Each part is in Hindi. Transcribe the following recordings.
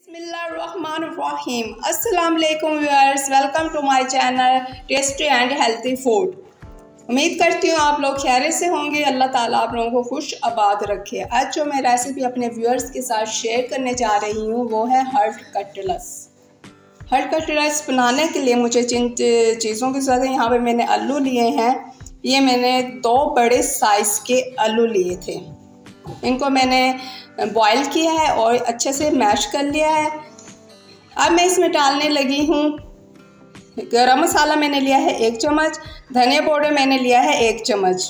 बिस्मिल्लाहिर्रहमानिर्रहीम। अस्सलाम वालेकुम viewers, welcome to my channel tasty and healthy food. उम्मीद करती हूँ आप लोग खैरियत से होंगे। अल्लाह ताला आप लोगों को खुश आबाद रखे। आज जो मैं रेसिपी अपने व्यूअर्स के साथ शेयर करने जा रही हूँ वो है हर्ट कटलेट्स। हर्ट कटलेट्स बनाने के लिए मुझे जिन चीज़ों की ज़रूरत है, यहाँ पे मैंने आलू लिए हैं। ये मैंने 2 बड़े साइज़ के आलू लिए थे। इनको मैंने बॉईल किया है और अच्छे से मैश कर लिया है। अब मैं इसमें डालने लगी हूँ गरम मसाला मैंने लिया है 1 चम्मच, धनिया पाउडर मैंने लिया है 1 चम्मच,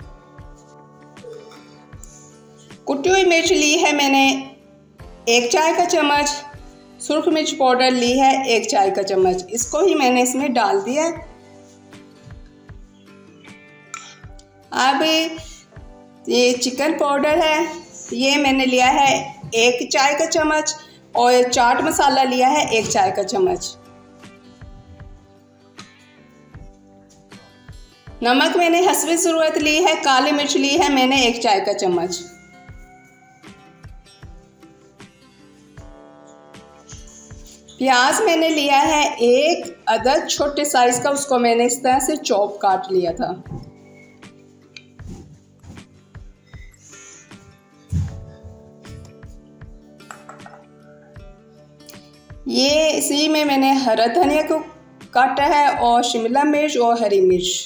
कुटी हुई मिर्च ली है मैंने 1 चाय का चम्मच, सुर्ख मिर्च पाउडर ली है 1 चाय का चम्मच। इसको ही मैंने इसमें डाल दिया। अब ये चिकन पाउडर है, ये मैंने लिया है 1 चाय का चम्मच और चाट मसाला लिया है 1 चाय का चम्मच। नमक मैंने हस्बे ज़रूरत ली है, काली मिर्च ली है मैंने 1 चाय का चम्मच। प्याज मैंने लिया है 1 अदद छोटे साइज़ का, उसको मैंने इस तरह से चॉप काट लिया था। ये इसी में मैंने हरा धनिया को काटा है और शिमला मिर्च और हरी मिर्च।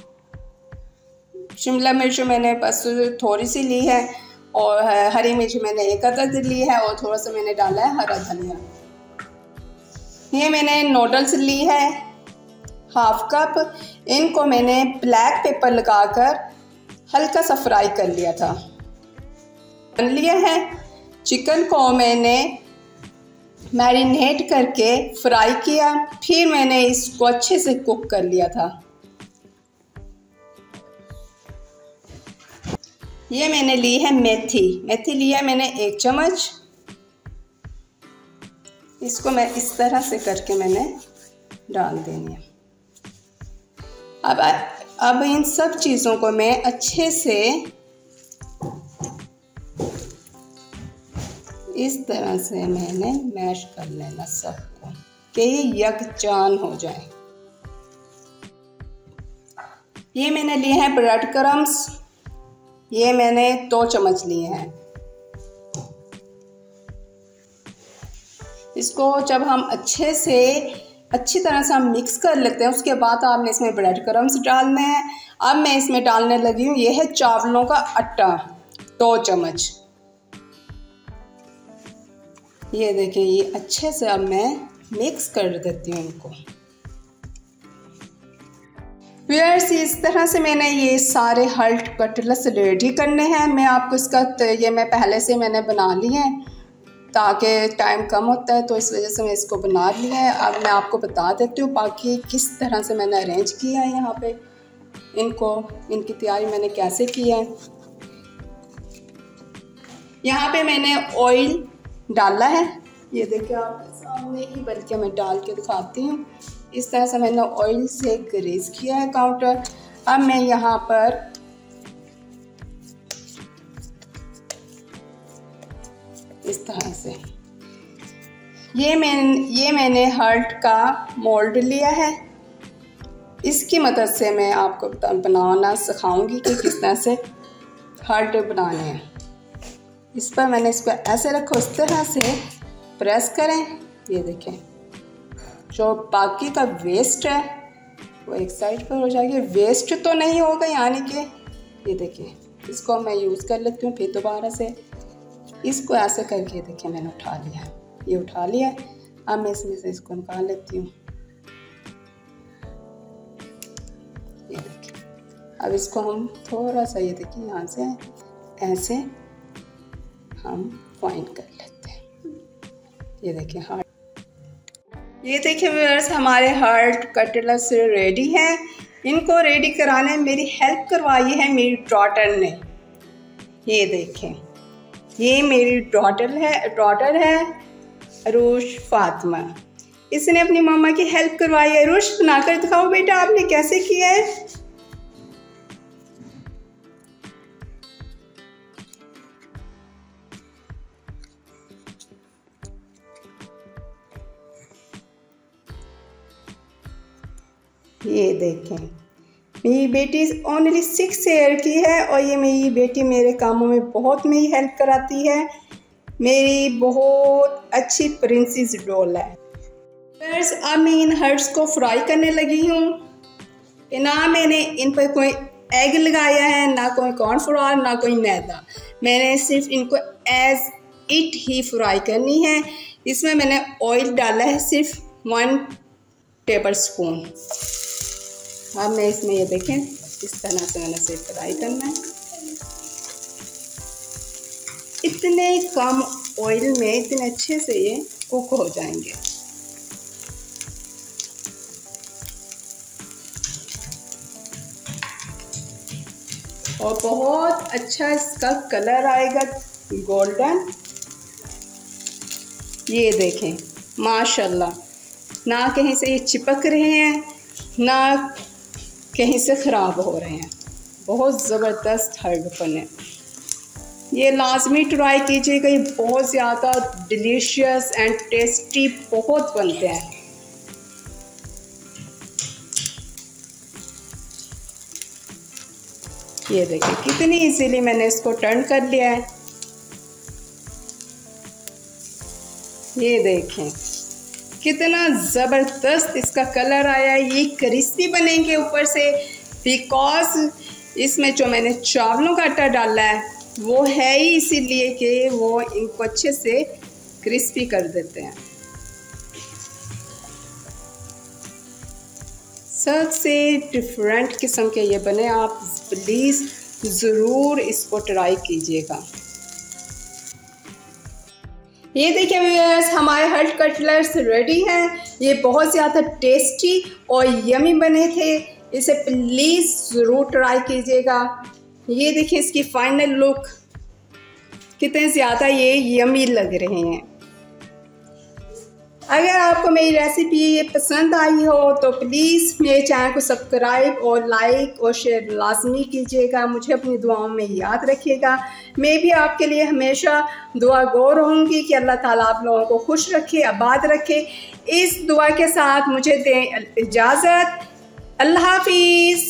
शिमला मिर्च मैंने बस थोड़ी सी ली है और हरी मिर्च मैंने 1 अदद ली है और थोड़ा सा मैंने डाला है हरा धनिया। ये मैंने नूडल्स ली है ½ कप। इनको मैंने ब्लैक पेपर लगाकर हल्का सा फ्राई कर लिया था। बन लिया है। चिकन को मैंने मैरिनेट करके फ्राई किया, फिर मैंने इसको अच्छे से कुक कर लिया था। ये मैंने ली है मेथी ली है मैंने 1 चम्मच। इसको मैं इस तरह से करके मैंने डाल देनी है। अब इन सब चीज़ों को मैं अच्छे से इस तरह से मैंने मैश कर लेना सबको कि ये यकजान हो जाए। ये मैंने लिए हैं ब्रेड क्रम्स, ये मैंने 2 चम्मच लिए हैं। इसको जब हम अच्छी तरह से हम मिक्स कर लेते हैं, उसके बाद आपने इसमें ब्रेड क्रम्स डालने हैं। अब मैं इसमें डालने लगी हूँ, ये है चावलों का आटा 2 चम्मच। ये देखिए, ये अच्छे से अब मैं मिक्स कर देती हूँ इनको। व्यूअर्स, इस तरह से मैंने ये सारे हर्ट कटलेट्स रेडी करने हैं। मैं आपको इसका ये मैं पहले से मैंने बना लिए हैं ताकि टाइम कम होता है, तो इस वजह से मैं इसको बना लिया है। अब मैं आपको बता देती हूँ बाकी किस तरह से मैंने अरेंज किया है। यहाँ पे इनकी तैयारी मैंने कैसे की है। यहाँ पे मैंने ऑयल डाला है, ये देखिए आप सामने ही, बल्कि मैं डाल के दिखाती हूँ। इस तरह से मैंने ऑयल से ग्रीस किया है काउंटर। अब मैं यहाँ पर इस तरह से ये मैंने हर्ट का मोल्ड लिया है। इसकी मदद से मैं आपको बनाना सिखाऊंगी कि किस तरह से हर्ट बनाने हैं। इस पर मैंने इसको ऐसे रखो, इस तरह से प्रेस करें। ये देखें, जो बाकी का वेस्ट है वो एक साइड पर हो जाएगी। वेस्ट तो नहीं होगा, यानी कि ये देखिए, इसको मैं यूज़ कर लेती हूँ। फिर दोबारा से इसको ऐसे करके देखिए मैंने उठा लिया, ये उठा लिया। अब मैं इसमें से इसको निकाल लेती हूँ। ये देखिए, अब इसको हम थोड़ा सा, ये देखिए, यहाँ से ऐसे हम फाइन कर लेते हैं। ये देखिए ये देखिए व्यूअर्स, हमारे हर्ट कटलेट्स रेडी हैं। इनको रेडी कराने में मेरी हेल्प करवाई है मेरी डॉटर ने। ये देखें, ये मेरी डॉटर है अरूश फातिमा। इसने अपनी मम्मा की हेल्प करवाई है। अरूश, बनाकर दिखाओ बेटा आपने कैसे किया है। ये देखें, मेरी बेटी ओनली 6 ईयर की है और ये मेरी बेटी मेरे कामों में बहुत मेरी हेल्प कराती है। मेरी बहुत अच्छी प्रिंसेस डॉल है। फ्रेंड्स, अब मैं इन हर्ट्स को फ्राई करने लगी हूँ। ना मैंने इन पर कोई एग लगाया है, ना कोई कॉर्नफ्लोर, ना कोई मैदा। मैंने सिर्फ इनको एज इट ही फ्राई करनी है। इसमें मैंने ऑयल डाला है सिर्फ 1 टेबल स्पून। अब मैं इसमें ये देखें, इस तरह से मैंने इसे फ्राई करना है। इतने कम ऑयल में इतने अच्छे से ये कुक हो जाएंगे। और बहुत अच्छा इसका कलर आएगा, गोल्डन। ये देखें, माशाल्लाह, ना कहीं से ये चिपक रहे हैं, ना कहीं से ख़राब हो रहे हैं। बहुत ज़बरदस्त हर्ड बने। ये लाजमी ट्राई कीजिएगा, ये बहुत ज़्यादा डिलीशियस एंड टेस्टी बहुत बनते हैं। ये देखिए कितनी इजीली मैंने इसको टर्न कर लिया है। ये देखें कितना ज़बरदस्त इसका कलर आया है। ये क्रिस्पी बनेंगे ऊपर से, बिकॉज इसमें जो मैंने चावलों का आटा डाला है वो है ही इसीलिए कि वो इनको अच्छे से क्रिस्पी कर देते हैं। सबसे डिफरेंट किस्म के ये बने, आप प्लीज़ ज़रूर इसको ट्राई कीजिएगा। ये देखिए व्यूअर्स, हमारे हर्ट कटलेट्स रेडी हैं। ये बहुत ज़्यादा टेस्टी और यमी बने थे। इसे प्लीज़ ज़रूर ट्राई कीजिएगा। ये देखिए इसकी फाइनल लुक, कितने ज़्यादा ये यमी लग रहे हैं। अगर आपको मेरी रेसिपी ये पसंद आई हो तो प्लीज़ मेरे चैनल को सब्सक्राइब और लाइक और शेयर लाजमी कीजिएगा। मुझे अपनी दुआओं में याद रखिएगा। मैं भी आपके लिए हमेशा दुआ गो रहूँगी कि अल्लाह ताला आप लोगों को खुश रखे, आबाद रखे। इस दुआ के साथ मुझे दें इजाज़त। अल्लाह हाफिज़।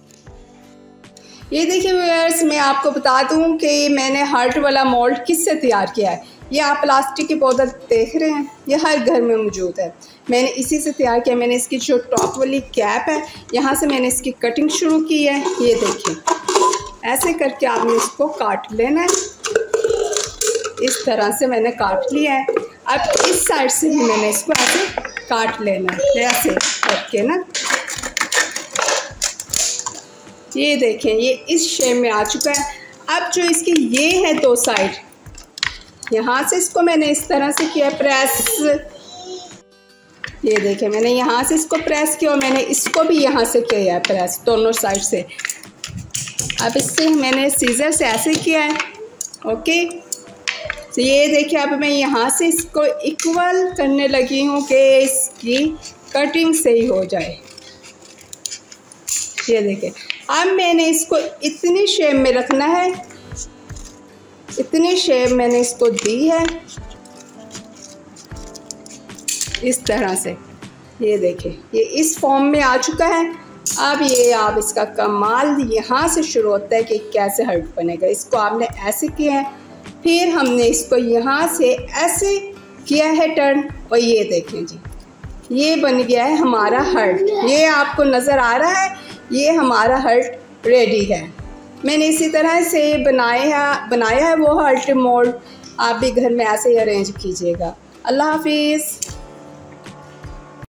ये देखिए व्यूअर्स, मैं आपको बता दूं कि मैंने हार्ट वाला मोल्ड किससे तैयार किया है। ये आप प्लास्टिक की बोतल देख रहे हैं, ये हर घर में मौजूद है। मैंने इसी से तैयार किया। मैंने इसकी जो टॉप वाली कैप है, यहाँ से मैंने इसकी कटिंग शुरू की है। ये देखिए, ऐसे करके आपने इसको काट लेना है। इस तरह से मैंने काट लिया है। अब इस साइड से भी मैंने इसको ऐसे काट लेना है, ऐसे करके ना। ये देखें, ये इस शेप में आ चुका है। अब जो इसकी ये है 2 साइड, यहाँ से इसको मैंने इस तरह से किया प्रेस। ये देखें, मैंने यहाँ से इसको प्रेस किया और मैंने इसको भी यहाँ से किया है प्रेस, दोनों साइड से। अब इससे मैंने सीजर से ऐसे किया है। ओके, तो ये देखिए, अब मैं यहाँ से इसको इक्वल करने लगी हूँ कि इसकी कटिंग सही हो जाए। ये देखें, अब मैंने इसको इतनी शेप में रखना है, इतनी शेप मैंने इसको दी है इस तरह से। ये देखें, ये इस फॉर्म में आ चुका है। अब ये आप इसका कमाल यहाँ से शुरू होता है कि कैसे हर्ट बनेगा। इसको आपने ऐसे किया है, फिर हमने इसको यहाँ से ऐसे किया है टर्न, और ये देखें जी, ये बन गया है हमारा हर्ट। ये आपको नज़र आ रहा है, ये हमारा हर्ट रेडी है। मैंने इसी तरह से बनाया है वो हर्ट मोल्ड। आप भी घर में ऐसे ही अरेंज कीजिएगा। अल्लाह हाफिज़।